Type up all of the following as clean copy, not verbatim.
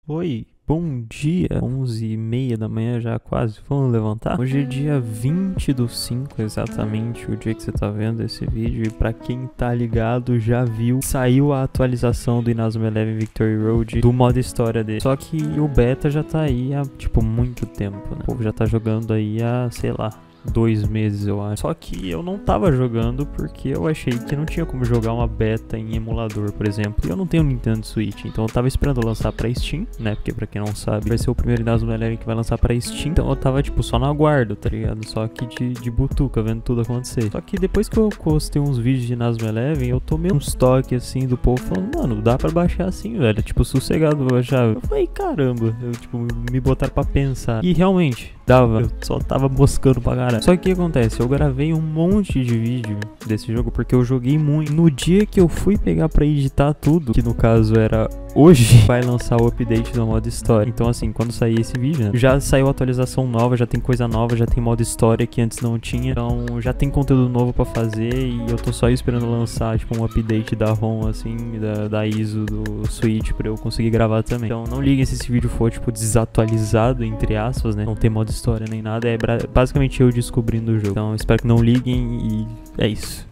Oi, bom dia, 11h30 da manhã já quase, vamos levantar? Hoje é dia 20/5, exatamente o dia que você tá vendo esse vídeo. E pra quem tá ligado, já viu, saiu a atualização do Inazuma Eleven Victory Road do modo história dele. Só que o beta já tá aí há, tipo, muito tempo, né? O povo já tá jogando aí há, sei lá, 2 meses, eu acho. Só que eu não tava jogando porque eu achei que não tinha como jogar uma beta em emulador, por exemplo. E eu não tenho Nintendo Switch, então eu tava esperando lançar pra Steam, né? Porque pra quem não sabe, vai ser o primeiro Inazuma Eleven que vai lançar pra Steam. Então eu tava, tipo, só no aguardo, tá ligado? Só que de butuca, vendo tudo acontecer. Só que depois que eu postei uns vídeos de Inazuma Eleven, eu tomei uns toques, assim, do povo falando, mano, dá pra baixar assim, velho. Tipo, sossegado pra baixar. Eu falei, caramba. Eu, tipo, me botaram pra pensar. E realmente, dava. Eu só tava moscando pra caralho. Só que o que acontece? Eu gravei um monte de vídeo desse jogo porque eu joguei muito. No dia que eu fui pegar pra editar tudo, que no caso era hoje, vai lançar o update do modo história. Então assim, quando sair esse vídeo, né, já saiu atualização nova, já tem coisa nova, já tem modo história que antes não tinha. Então já tem conteúdo novo pra fazer e eu tô só esperando lançar, tipo, um update da ROM, assim, da ISO do Switch pra eu conseguir gravar também. Então não liguem se esse vídeo for, tipo, desatualizado, entre aspas, né, não tem modo história nem nada, é basicamente eu descobrindo o jogo. Então espero que não liguem e é isso.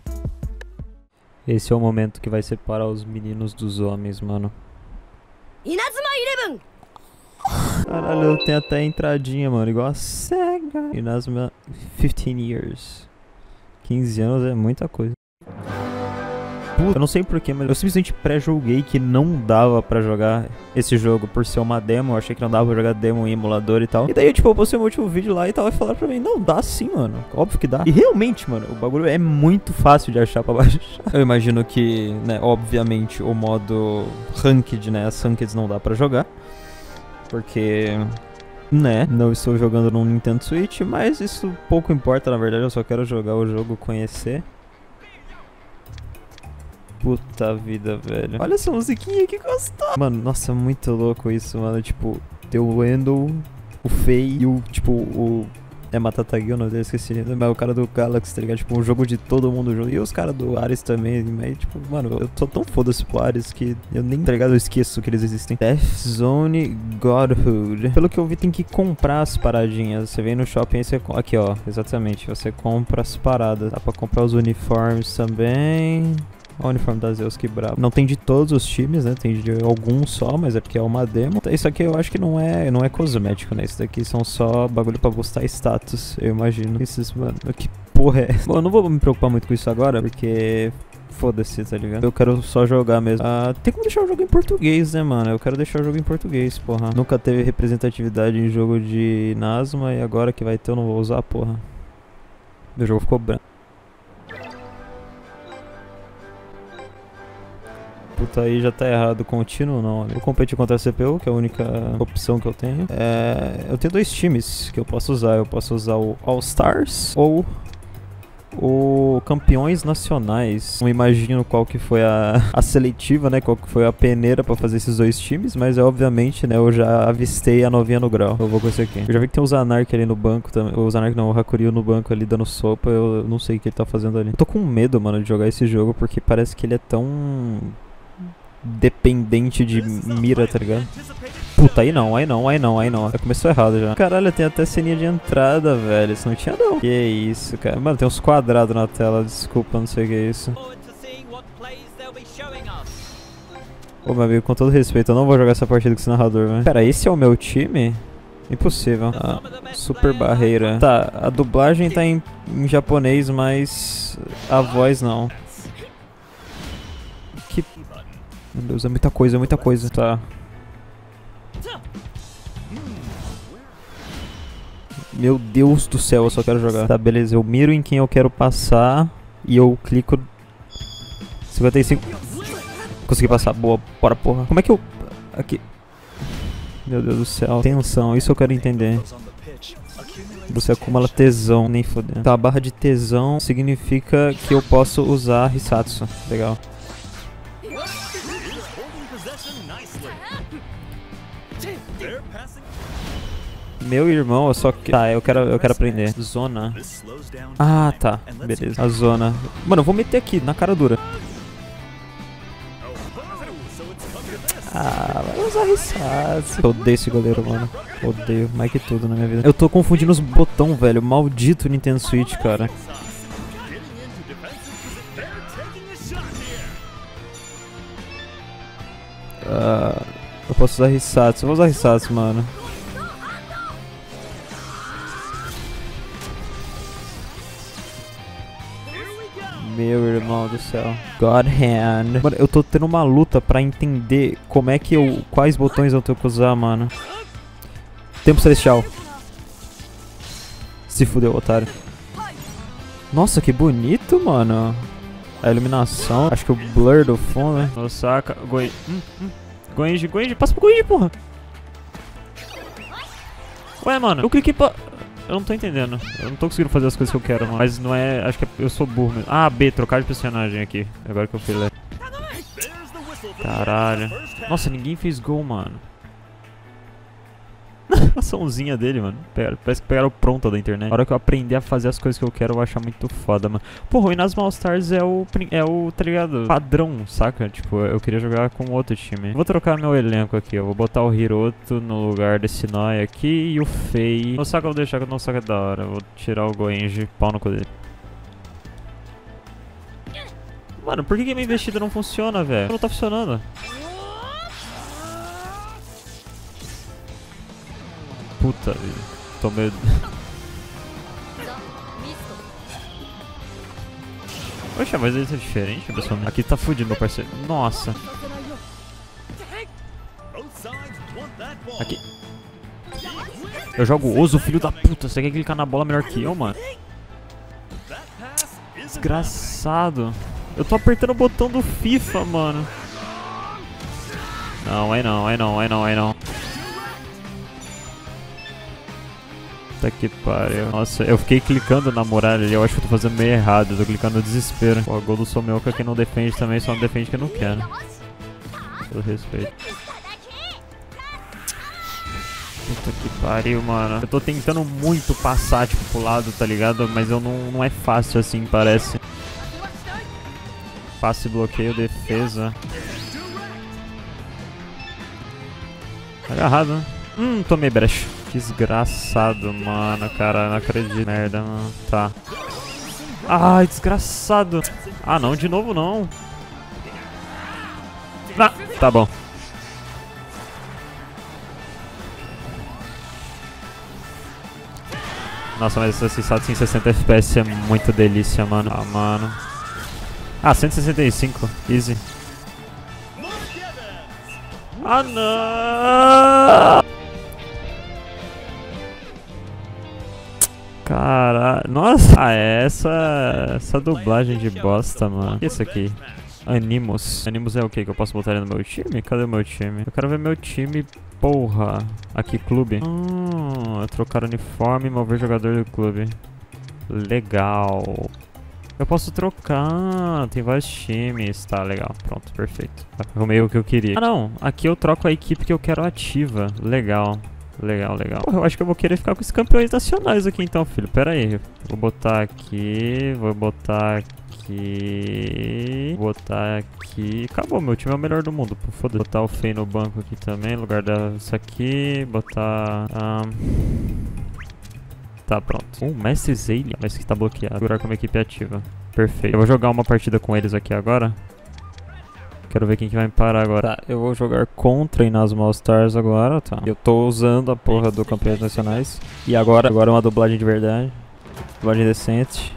Esse é o momento que vai separar os meninos dos homens, mano. Inazuma Eleven! Caralho, tem até entradinha, mano, igual a SEGA. Inazuma 15 years. 15 anos é muita coisa. Puta, eu não sei porquê, mas eu simplesmente pré-joguei que não dava pra jogar esse jogo por ser uma demo. Eu achei que não dava pra jogar demo em emulador e tal. E daí, tipo, eu postei meu último vídeo lá e tal, e falaram pra mim, não, dá sim, mano. Óbvio que dá. E realmente, mano, o bagulho é muito fácil de achar pra baixar. Eu imagino que, né, obviamente, o modo Ranked, né, as Rankeds não dá pra jogar. Porque, né, não estou jogando no Nintendo Switch, mas isso pouco importa, na verdade. Eu só quero jogar o jogo, conhecer. Puta vida, velho. Olha essa musiquinha, que gostosa. Mano, nossa, muito louco isso, mano. Tipo, tem o Wendell, o Fei e o, tipo, o... É Matatagi, o nome dele, esqueci. Mas o cara do Galaxy, tá ligado? Tipo, um jogo de todo mundo junto. E os caras do Ares também. Mas, tipo, mano, eu tô tão foda-se pro Ares que eu nem, tá ligado? Eu esqueço que eles existem. Death Zone Godhood. Pelo que eu vi, tem que comprar as paradinhas. Você vem no shopping e você... Aqui, ó. Exatamente. Você compra as paradas. Dá pra comprar os uniformes também. O uniforme da Zeus, que brabo. Não tem de todos os times, né? Tem de alguns só, mas é porque é uma demo. Isso aqui eu acho que não é cosmético, né? Isso daqui são só bagulho pra boostar status, eu imagino. Esses, mano, que porra é essa? Bom, eu não vou me preocupar muito com isso agora, porque... Foda-se, tá ligado? Eu quero só jogar mesmo. Tem como deixar o jogo em português, né, mano? Eu quero deixar o jogo em português, porra. Nunca teve representatividade em jogo de Inazuma e agora que vai ter eu não vou usar, porra. Meu jogo ficou branco. Puta, aí já tá errado. Contínuo não. Eu competir contra a CPU, que é a única opção que eu tenho. Eu tenho dois times que eu posso usar. Eu posso usar o All Stars ou o Campeões Nacionais. Não imagino qual que foi a seletiva, né? Qual que foi a peneira pra fazer esses dois times. Mas obviamente, né? Eu já avistei a novinha no grau. Eu vou com esse aqui. Eu já vi que tem o Zanark ali no banco também. O Zanark não, o Hakuryu no banco ali dando sopa. Eu não sei o que ele tá fazendo ali. Eu tô com medo, mano, de jogar esse jogo porque parece que ele é tão... dependente de mira, tá ligado? Puta, aí não. Já começou errado já. Caralho, tem até ceninha de entrada, velho. Isso não tinha não. Que isso, cara. Mano, tem uns quadrados na tela. Desculpa, não sei o que é isso. Ô, meu amigo, com todo respeito, eu não vou jogar essa partida com esse narrador, velho. Pera, esse é o meu time? Impossível. Super barreira. Tá, a dublagem tá em japonês, mas a voz não. Meu Deus, é muita coisa. Tá. Meu Deus do céu, eu só quero jogar. Tá, beleza, eu miro em quem eu quero passar e eu clico... 55... Consegui passar, boa, bora porra. Como é que eu... Aqui... Meu Deus do céu, tensão, isso eu quero entender. Você acumula tesão, nem foder. Tá, a barra de tesão significa que eu posso usar Hisatsu, legal. Meu irmão, eu só que... Tá, eu quero aprender. Zona. Ah, tá. Beleza. A zona. Mano, eu vou meter aqui, na cara dura. Ah, vai usar Risatsu. Eu odeio esse goleiro, mano. Odeio mais que tudo na minha vida. Eu tô confundindo os botão, velho. Maldito Nintendo Switch, cara. Eu posso usar Risatsu. Eu vou usar Risatsu, mano. Meu irmão do céu. God Hand. Mano, eu tô tendo uma luta pra entender como é que eu... Quais botões eu tenho que usar, mano. Tempo Celestial. Se fudeu, otário. Nossa, que bonito, mano. A iluminação. Acho que o blur do fundo, né? Osaka. Goenji. Passa pro Goenji, porra. Ué, mano. Eu cliquei pra... Eu não tô entendendo. Eu não tô conseguindo fazer as coisas que eu quero, mano. Mas não é... Acho que eu sou burro mesmo. Ah, B. Trocar de personagem aqui. Agora que eu fui ler. Caralho. Nossa, ninguém fez gol, mano. A açãozinha dele, mano. Parece que pegaram pronta da internet. Na hora que eu aprender a fazer as coisas que eu quero, eu vou achar muito foda, mano. Porra, o Inazuma All Stars é o, tá ligado? Padrão, saca? Tipo, eu queria jogar com outro time. Vou trocar meu elenco aqui. Eu vou botar o Hiroto no lugar desse Noi aqui e o Fei. No saco eu vou deixar que o Nosaka é da hora. Eu vou tirar o Goenji, pau no cu dele. Mano, por que minha investida não funciona, velho? Não tá funcionando. Puta vida. Tô medo. Poxa, mas ele tá diferente, pessoal. Aqui tá fudido, meu parceiro. Nossa. Aqui. Eu jogo Ozo, filho da puta. Você quer clicar na bola melhor que eu, mano? Desgraçado. Eu tô apertando o botão do FIFA, mano. Não, aí não. Puta que pariu. Nossa, eu fiquei clicando na muralha ali. Eu acho que eu tô fazendo meio errado. Eu tô clicando no desespero. Pô, o gol do Somioka que não defende também. Só não defende que não quer, né? Pelo respeito. Puta que pariu, mano. Eu tô tentando muito passar, tipo, pro lado, tá ligado? Mas eu não é fácil assim, parece. Passe, bloqueio, defesa. Agarrado, né? Tomei brecha. Desgraçado, mano, cara, não acredito. Merda, mano. Tá. Ai, desgraçado. Ah, não, de novo não. Ah, tá bom. Nossa, mas esse salto em 60 FPS é muito delícia, mano. Ah, mano. Ah, 165. Easy. Ah, não! Caralho. Nossa! Ah, essa dublagem de bosta, mano. O que é isso aqui? Animus. Animus é o que? Que eu posso botar ele no meu time? Cadê o meu time? Eu quero ver meu time, porra. Aqui, clube. Trocar uniforme e mover jogador do clube. Legal. Eu posso trocar. Tem vários times. Tá, legal. Pronto, perfeito. Arrumei o que eu queria. Ah, não. Aqui eu troco a equipe que eu quero ativa. Legal. Legal. Porra, eu acho que eu vou querer ficar com os campeões nacionais aqui então, filho. Pera aí. Vou botar aqui. Vou botar aqui. Acabou, meu time é o melhor do mundo. Foda-se. Botar o Fei no banco aqui também. No lugar dessa aqui. Botar... Tá, pronto. Mestre Zayli. Mas que tá bloqueado. Segurar como equipe ativa. Perfeito. Eu vou jogar uma partida com eles aqui agora. Quero ver quem que vai me parar agora. Tá, eu vou jogar contra Inazuma All Stars agora, tá. Eu tô usando a porra do Campeões Nacionais. E agora é uma dublagem de verdade. Dublagem decente.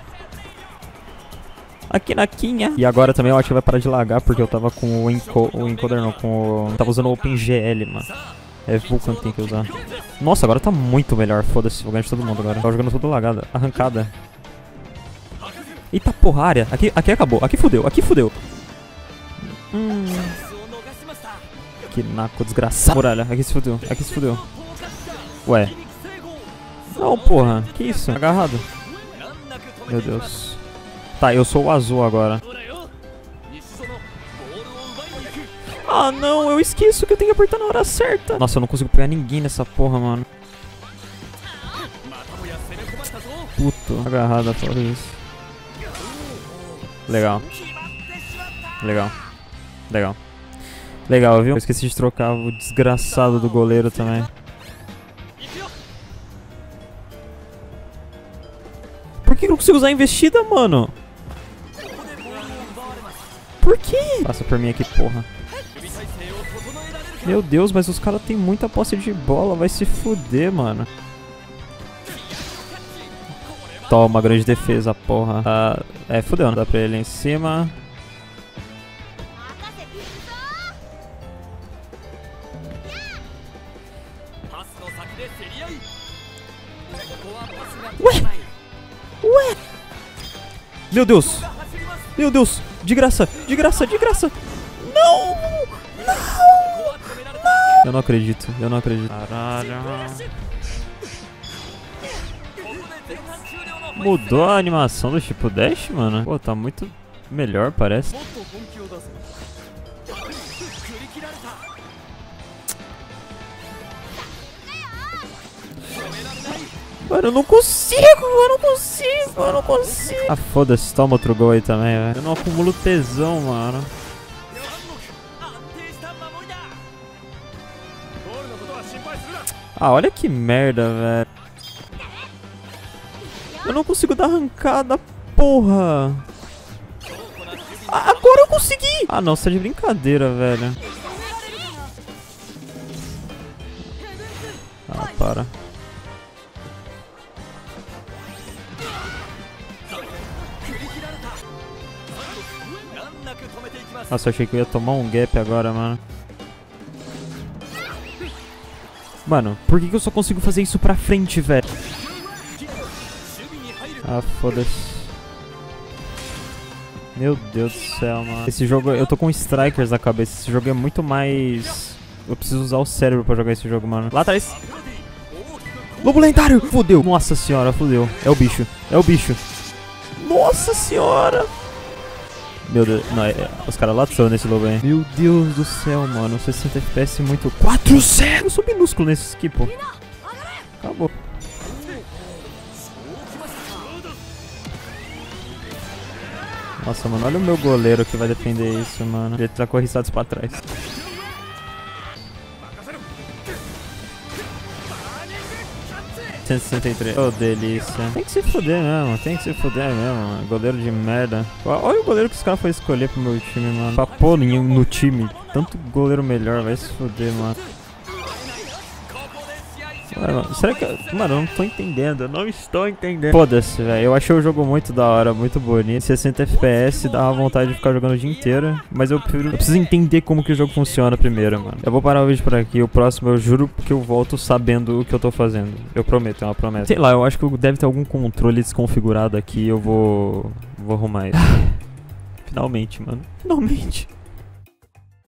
Aqui na quinha. E agora também eu acho que vai parar de lagar, porque eu tava com o encoder não, com o... Tava usando o OpenGL, mano. É Vulcan que tem que usar. Nossa, agora tá muito melhor. Foda-se, vou ganhar de todo mundo agora. Tava jogando tudo lagado. Arrancada. Eita porra, área. Aqui acabou. Aqui fudeu. Que naco desgraçado. Muralha, aqui se fudeu. Ué. Não, porra. Que isso? Agarrado. Meu Deus. Tá, eu sou o azul agora. Ah, não, eu esqueço que eu tenho que apertar na hora certa. Nossa, eu não consigo pegar ninguém nessa porra, mano. Puto. Agarrada, foda isso. Legal. Legal, viu? Eu esqueci de trocar o desgraçado do goleiro também. Por que eu não consigo usar a investida, mano? Por quê? Passa por mim aqui, porra. Meu Deus, mas os caras têm muita posse de bola. Vai se fuder, mano. Toma, grande defesa, porra. Fudeu, não dá pra ele em cima. Ué! Meu Deus! Meu Deus! De graça! De graça! De graça! Não! Não! Não! Eu não acredito. Eu não acredito. Caralho. Mudou a animação do tipo dash, mano? Pô, tá muito melhor, parece. Mano, eu não consigo, eu não consigo. Ah, foda-se, toma outro gol aí também, velho. Eu não acumulo tesão, mano. Ah, olha que merda, velho. Eu não consigo dar arrancada, porra. Ah, agora eu consegui. Ah, não, você tá de brincadeira, velho. Ah, para. Nossa, eu achei que eu ia tomar um gap agora, mano. Mano, por que eu só consigo fazer isso pra frente, velho? Ah, foda-se. Meu Deus do céu, mano. Esse jogo, eu tô com strikers na cabeça. Esse jogo é muito mais... Eu preciso usar o cérebro pra jogar esse jogo, mano. Lá atrás. Lobo lendário! Fudeu. Nossa senhora, fudeu. É o bicho. É o bicho. Nossa senhora. Meu Deus, não, os caras latam nesse lobo aí. Meu Deus do céu, mano. 60 FPS muito... 4-0! Eu sou minúsculo nesse skip, pô. Acabou. Nossa, mano, olha o meu goleiro que vai defender isso, mano. Ele tá corriçados pra trás. Oh, delícia. Tem que se fuder mesmo, tem que se fuder mesmo, mano. Goleiro de merda. Olha o goleiro que os caras foram escolher pro meu time, mano. Pra pôr no time. Tanto goleiro melhor, vai se fuder, mano. Mano, será que... Mano, eu não tô entendendo, eu não estou entendendo. Foda-se, velho, eu achei o jogo muito da hora, muito bonito. 60 FPS, dá vontade de ficar jogando o dia inteiro. Mas eu preciso entender como que o jogo funciona primeiro, mano. Eu vou parar o vídeo por aqui, o próximo eu juro que eu volto sabendo o que eu tô fazendo. Eu prometo, é uma promessa. Sei lá, eu acho que deve ter algum controle desconfigurado aqui, eu vou arrumar isso. Finalmente, mano, finalmente.